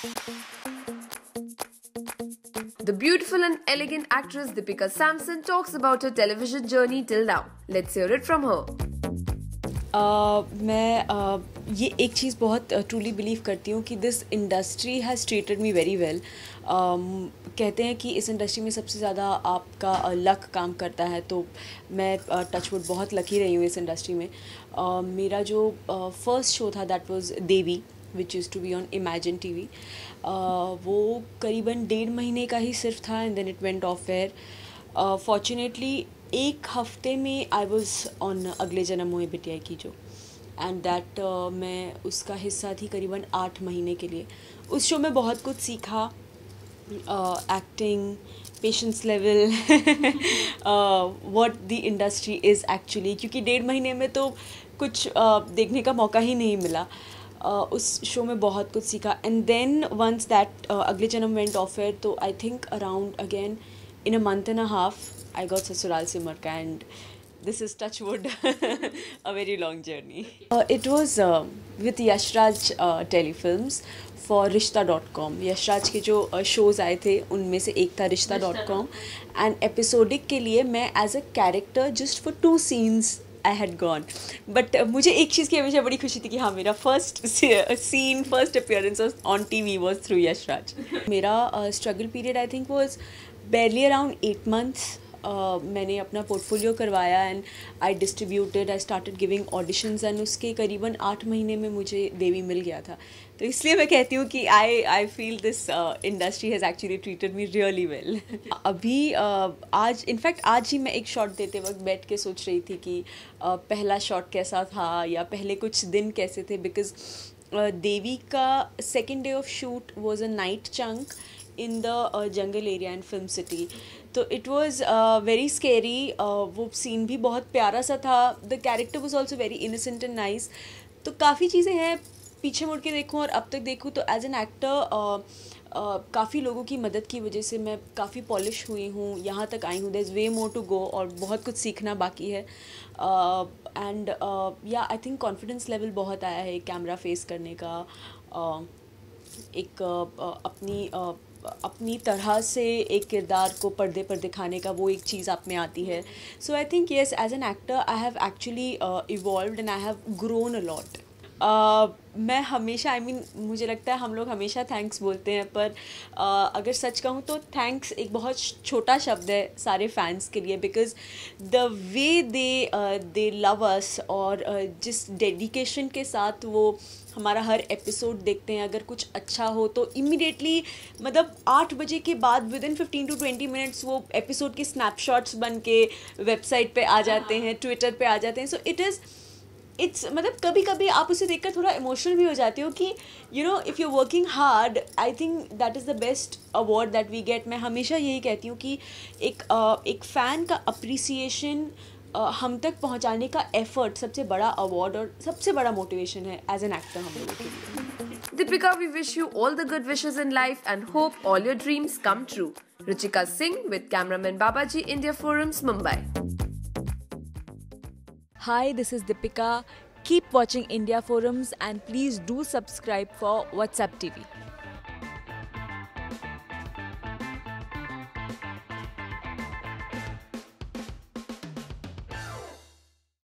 The beautiful and elegant actress Dipika Samson talks about her television journey till now. Let's hear it from her. मैं ये एक चीज़ बहुत truly believe करती हूँ कि this industry has treated me very well. कहते हैं कि इस इंडस्ट्री में सबसे ज़्यादा आपका लक काम करता है, तो मैं टचवुड बहुत लकी रही हूँ इस इंडस्ट्री में. मेरा जो फर्स्ट शो था that was Devi, which use to be on Imagine TV. वो करीबन 1.5 महीने का ही सिर्फ था and then it went off air. Fortunately एक हफ्ते में आई वॉज ऑन अगले जन्म हुए बिटिया की जो, एंड दैट मैं उसका हिस्सा थी करीबन 8 महीने के लिए. उस शो में बहुत कुछ सीखा, acting, patience level, what the industry is actually, क्योंकि 1.5 महीने में तो कुछ देखने का मौका ही नहीं मिला. उस शो में बहुत कुछ सीखा एंड देन वंस दैट अगले जन्म वेंट ऑफ एयर, तो I think around again in a month and a half I got Sasural Simar Ka, and this is touch wood a very long journey. It was with Yashraj Telefilms for Rishta.com. Yashraj के जो shows आए थे उनमें से एक था Rishta.com, and episodic के लिए मैं as a character just for 2 scenes I had gone. But मुझे एक चीज़ की हमेशा बड़ी खुशी थी कि हाँ, मेरा first appearance on TV was through Yashraj. मेरा struggle period I think was barely around 8 months. मैंने अपना पोर्टफोलियो करवाया and I distributed, I started giving auditions, and उसके करीबन 8 महीने में मुझे देवी मिल गया था. तो इसलिए मैं कहती हूँ कि I feel this industry has actually treated me really well. अभी आज इनफैक्ट आज ही मैं एक शॉट देते वक्त बैठ के सोच रही थी कि पहला शॉट कैसा था या पहले कुछ दिन कैसे थे, बिकॉज देवी का second day of shoot was a night chunk in the jungle area in Film City. तो it was very scary. वो scene भी बहुत प्यारा सा था. The character was also very innocent and nice. तो काफ़ी चीज़ें हैं, पीछे मुड़ के देखूँ और अब तक देखूँ तो एज एन एक्टर काफ़ी लोगों की मदद की वजह से मैं काफ़ी पॉलिश हुई हूँ, यहाँ तक आई हूँ. There is way more to go और बहुत कुछ सीखना बाकी है. एंड या आई थिंक कॉन्फिडेंस लेवल बहुत आया है कैमरा फेस करने का. एक अपनी तरह से एक किरदार को पर्दे पर दिखाने का वो एक चीज़ आप में आती है. So I think yes, as an actor I have actually evolved and I have grown a lot. मैं हमेशा मुझे लगता है हम लोग हमेशा थैंक्स बोलते हैं, पर अगर सच कहूँ तो थैंक्स एक बहुत छोटा शब्द है सारे फैंस के लिए, because the way they love us और जिस डेडिकेशन के साथ वो हमारा हर एपिसोड देखते हैं. अगर कुछ अच्छा हो तो इमीडिएटली, मतलब 8 बजे के बाद विद इन 15 to 20 मिनट्स वो एपिसोड के स्नैपशॉट्स बन के वेबसाइट पे आ जाते हैं, ट्विटर पे आ जाते हैं. सो इट्स मतलब कभी कभी आप उसे देखकर थोड़ा इमोशनल भी हो जाते हो कि you know if you working hard, I think that is the best award that we get. मैं हमेशा यही कहती हूँ कि एक फ़ैन का अप्रिसिएशन हम तक पहुंचाने का एफर्ट सबसे बड़ा अवार्ड और सबसे बड़ा मोटिवेशन है एज एन एक्टर हम लोगों के लिए. Dipika, we wish you all the good wishes in life and hope all your dreams come true. Ruchika Singh with cameraman Babaji, India Forums, Mumbai. Hi, this is Dipika. Keep watching India Forums and please do subscribe for WhatsApp TV.